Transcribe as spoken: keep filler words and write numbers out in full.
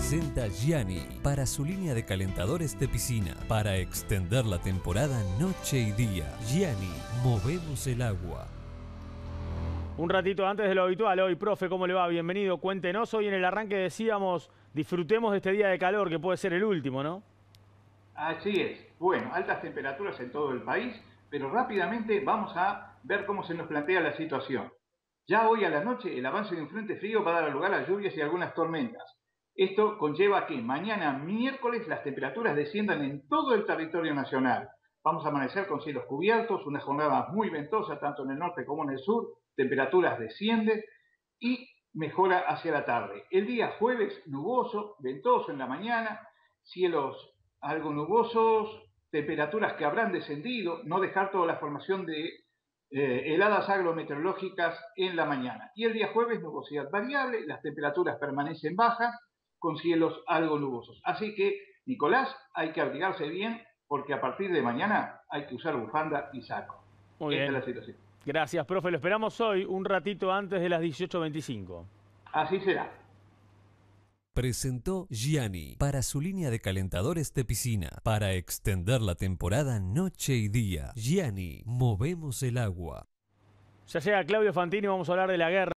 presenta Gianni para su línea de calentadores de piscina para extender la temporada noche y día. Gianni, movemos el agua. Un ratito antes de lo habitual, hoy, profe, ¿cómo le va? Bienvenido, cuéntenos. Hoy en el arranque decíamos, disfrutemos de este día de calor, que puede ser el último, ¿no? Así es. Bueno, altas temperaturas en todo el país, pero rápidamente vamos a ver cómo se nos plantea la situación. Ya hoy a la noche el avance de un frente frío va a dar lugar a lluvias y algunas tormentas. Esto conlleva que mañana miércoles las temperaturas desciendan en todo el territorio nacional. Vamos a amanecer con cielos cubiertos, una jornada muy ventosa tanto en el norte como en el sur, temperaturas descienden y mejora hacia la tarde. El día jueves nuboso, ventoso en la mañana, cielos algo nubosos, temperaturas que habrán descendido, no dejar toda la formación de eh, heladas agrometeorológicas en la mañana. Y el día jueves nubosidad variable, las temperaturas permanecen bajas con cielos algo nubosos. Así que, Nicolás, hay que abrigarse bien porque a partir de mañana hay que usar bufanda y saco. Muy Esta bien. es la situación. Gracias, profe. Lo esperamos hoy, un ratito antes de las dieciocho veinticinco. Así será. Presentó Gianni para su línea de calentadores de piscina para extender la temporada noche y día. Gianni, movemos el agua. Ya llega Claudio Fantini, vamos a hablar de la guerra.